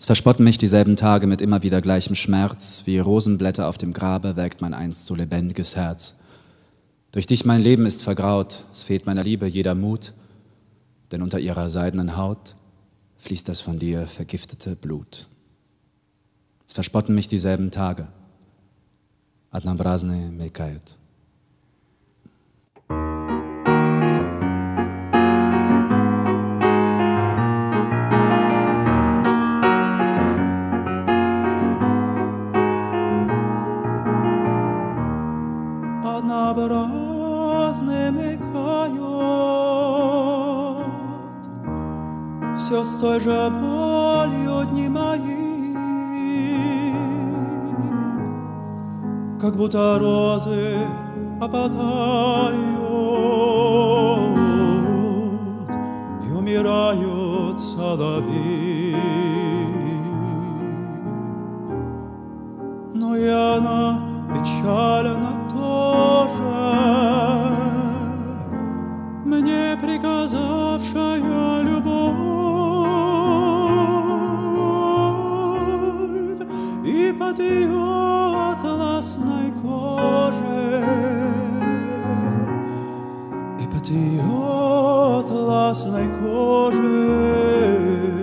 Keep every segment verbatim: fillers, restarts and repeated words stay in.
Es verspotten mich dieselben Tage mit immer wieder gleichem Schmerz, wie Rosenblätter auf dem Grabe welkt mein einst so lebendiges Herz. Durch dich mein Leben ist vergraut, es fehlt meiner Liebe jeder Mut, denn unter ihrer seidenen Haut fließt das von dir vergiftete Blut. Es verspotten mich dieselben Tage. Однообразные мелькают. Однообразные мелькают, все с той же болью дни мои. Как будто розы опадают и умирают соловьи. Но и она печальна тоже, мне приказавшая любовь, и под ее атласной кожей, и под ее атласной кожей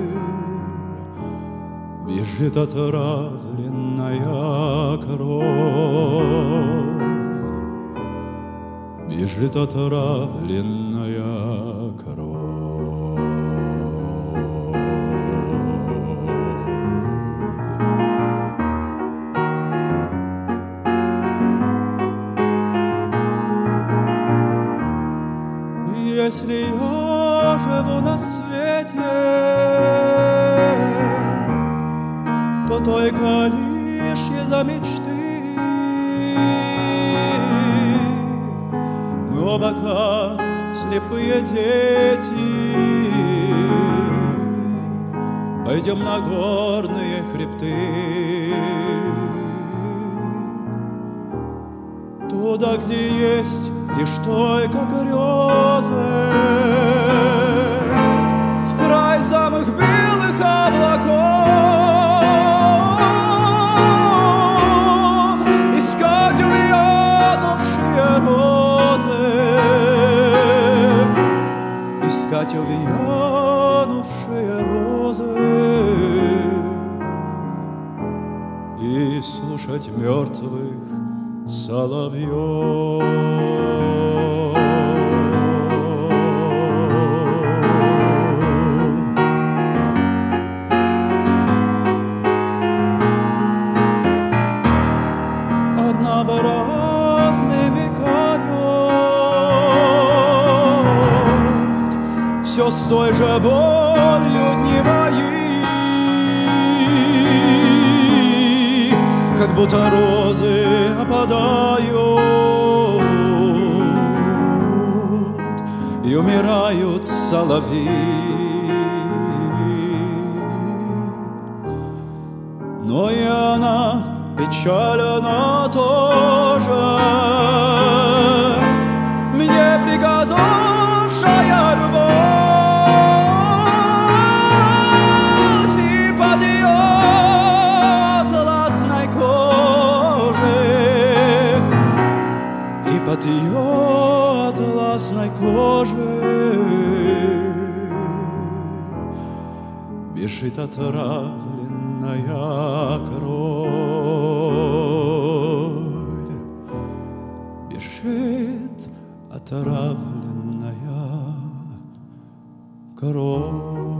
бежит отравленная кровь, бежит отравленная кровь. Если я живу на свете, то только лишь из-за мечты. Мы оба как слепые дети пойдем на горные хребты, туда, где есть лишь только грезы, в край самых белых облаков, искать увянувшие розы, искать увянувшие розы и слушать мертвых соловьев. Однообразные мелькают, все с той же болью дни мои, как будто розы опадают и умирают соловьи. Но и она печальна тоже, мне приказавшая любовь, и под ее атласной кожей, и под ее атласной кожей бежит отравленная кровь, бежит отравленная кровь.